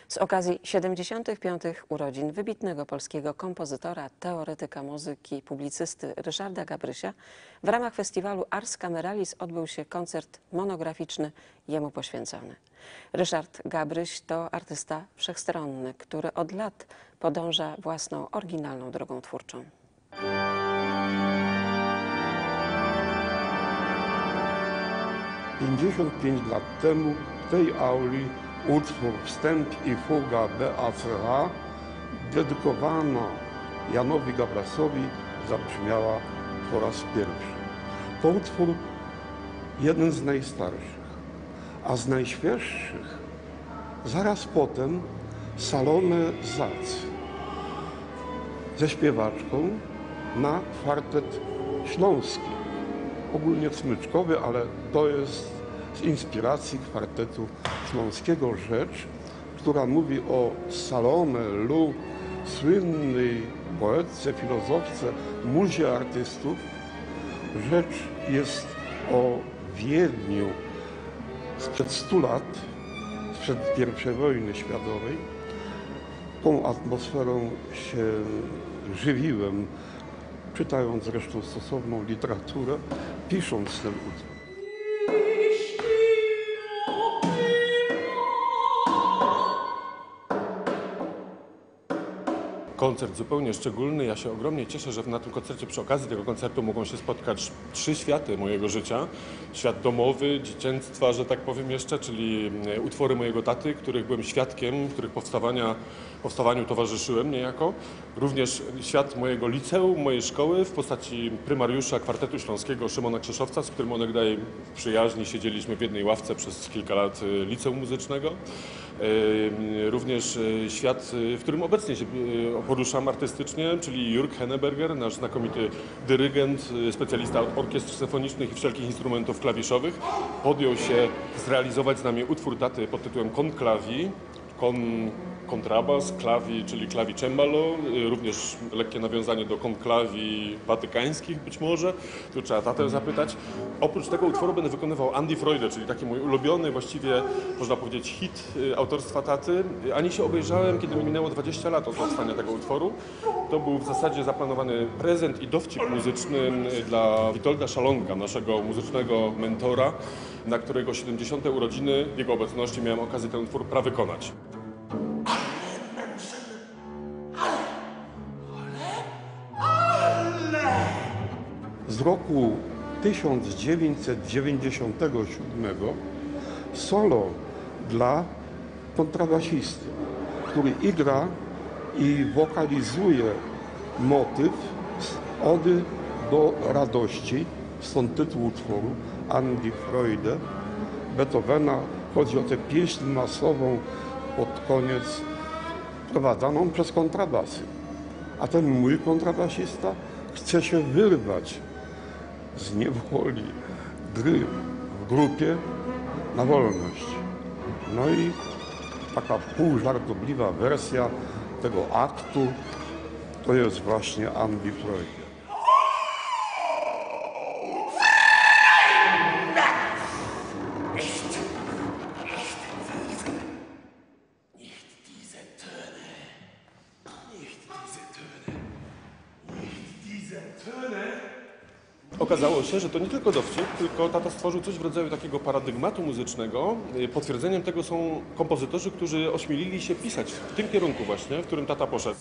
Z okazji 75. urodzin wybitnego polskiego kompozytora, teoretyka muzyki, publicysty Ryszarda Gabrysia w ramach festiwalu Ars Cameralis odbył się koncert monograficzny jemu poświęcony. Ryszard Gabryś to artysta wszechstronny, który od lat podąża własną oryginalną drogą twórczą. Pięćdziesiąt lat temu w tej auli utwór Wstęp i fuga BACH dedykowana Janowi Gabrasowi zabrzmiała po raz pierwszy. To utwór jeden z najstarszych, a z najświeższych zaraz potem Salome Zac ze śpiewaczką na kwartet śląski, ogólnie smyczkowy, ale to jest z inspiracji kwartetu śląskiego rzecz, która mówi o Salome Lu, słynnej poetce, filozofce, muzie artystów. Rzecz jest o Wiedniu sprzed 100 lat, sprzed I wojny światowej. Tą atmosferą się żywiłem, czytając zresztą stosowną literaturę, pisząc ten utwór. Koncert zupełnie szczególny. Ja się ogromnie cieszę, że na tym koncercie, przy okazji tego koncertu mogą się spotkać 3 światy mojego życia. Świat domowy, dzieciństwa, że tak powiem jeszcze, czyli utwory mojego taty, których byłem świadkiem, których powstawaniu towarzyszyłem niejako. Również świat mojego liceum, mojej szkoły w postaci prymariusza kwartetu śląskiego Szymona Krzeszowca, z którym onegdaj w przyjaźni siedzieliśmy w jednej ławce przez kilka lat liceum muzycznego. Również świat, w którym obecnie się poruszam artystycznie, czyli Jörg Henneberger, nasz znakomity dyrygent, specjalista od orkiestr symfonicznych i wszelkich instrumentów klawiszowych, podjął się zrealizować z nami utwór taty pod tytułem Conclavi, kontrabas, klawi, czyli klawi cembalo, również lekkie nawiązanie do konklawi watykańskich być może, tu trzeba tatę zapytać. Oprócz tego utworu będę wykonywał Andy Freude, czyli taki mój ulubiony, właściwie można powiedzieć hit autorstwa taty. Ani się obejrzałem, kiedy mi minęło 20 lat od powstania tego utworu. To był w zasadzie zaplanowany prezent i dowcip muzyczny dla Witolda Szalonka, naszego muzycznego mentora, na którego 70. urodziny w jego obecności miałem okazję ten utwór prawykonać. Z roku 1997 solo dla kontrabasisty, który gra i wokalizuje motyw z Ody do radości, stąd tytuł utworu Andy Freude Beethovena. Chodzi o tę pieśń masową pod koniec prowadzoną przez kontrabasy. A ten mój kontrabasista chce się wyrwać z niewoli gry w grupie na wolność. No i taka półżartobliwa wersja tego aktu to jest właśnie Andy Freude. Okazało się, że to nie tylko dowcip, tylko tata stworzył coś w rodzaju takiego paradygmatu muzycznego. Potwierdzeniem tego są kompozytorzy, którzy ośmielili się pisać w tym kierunku właśnie, w którym tata poszedł.